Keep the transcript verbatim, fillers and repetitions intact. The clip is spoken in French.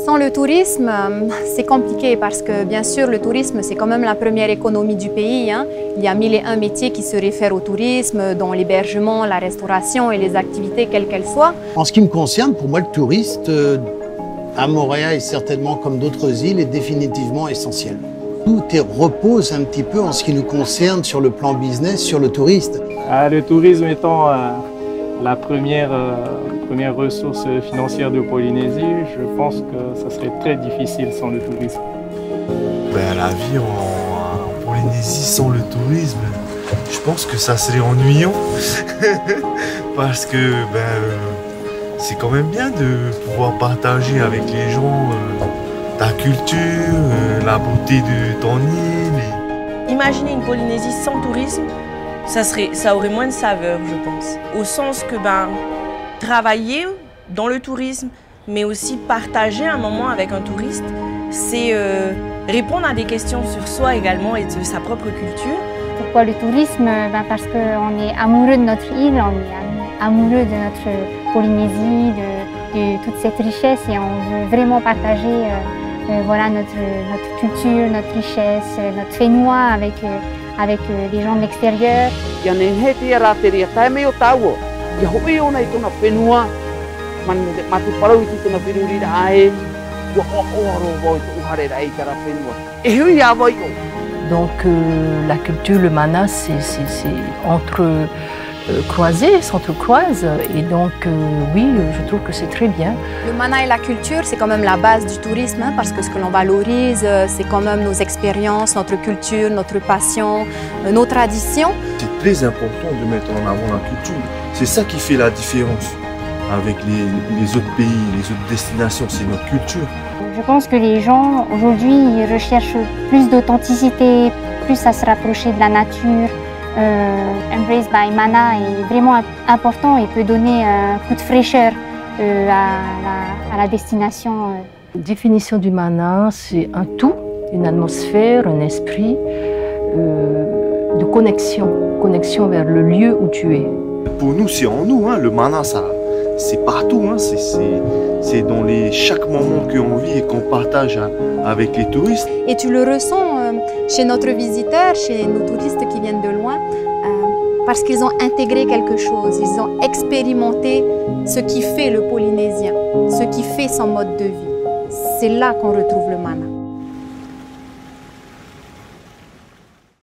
Sans le tourisme, c'est compliqué parce que bien sûr le tourisme c'est quand même la première économie du pays. Hein. Il y a mille et un métiers qui se réfèrent au tourisme, dont l'hébergement, la restauration et les activités quelles qu'elles soient. En ce qui me concerne, pour moi le touriste euh, à Moorea et certainement comme d'autres îles est définitivement essentiel. Tout est, repose un petit peu en ce qui nous concerne sur le plan business, sur le touriste. Ah, le tourisme étant euh, la première, euh, première ressource financière de Polynésie, je pense que ça serait très difficile sans le tourisme. Ben, la vie en, en Polynésie sans le tourisme, je pense que ça serait ennuyant. Parce que ben, euh, c'est quand même bien de pouvoir partager avec les gens euh, ta culture, euh, la beauté de ton île. Et... Imaginer une Polynésie sans tourisme, ça, serait, ça aurait moins de saveur, je pense. Au sens que ben, travailler dans le tourisme, mais aussi partager un moment avec un touriste, c'est euh, répondre à des questions sur soi également et de sa propre culture. Pourquoi le tourisme? Ben parce qu'on est amoureux de notre île, on est amoureux de notre Polynésie, de, de toute cette richesse et on veut vraiment partager euh, euh, voilà, notre, notre culture, notre richesse, notre fénois avec, euh, avec euh, les gens de l'extérieur. Donc euh, la culture, le mana, c'est entre euh, croisés, s'entrecroisent et donc euh, oui, je trouve que c'est très bien. Le mana et la culture, c'est quand même la base du tourisme hein, parce que ce que l'on valorise, c'est quand même nos expériences, notre culture, notre passion, nos traditions. C'est très important de mettre en avant la culture. C'est ça qui fait la différence avec les, les autres pays, les autres destinations, c'est notre culture. Je pense que les gens aujourd'hui recherchent plus d'authenticité, plus à se rapprocher de la nature. Euh, Embrace by Mana est vraiment important et peut donner un coup de fraîcheur euh, à, la, à la destination. La définition du mana, c'est un tout, une atmosphère, un esprit euh, de connexion, connexion vers le lieu où tu es. Pour nous, c'est en nous, hein, le mana, ça. C'est partout, hein, c'est dans les, chaque moment qu'on vit et qu'on partage avec les touristes. Et tu le ressens euh, chez notre visiteur, chez nos touristes qui viennent de loin, euh, parce qu'ils ont intégré quelque chose, ils ont expérimenté ce qui fait le Polynésien, ce qui fait son mode de vie. C'est là qu'on retrouve le mana.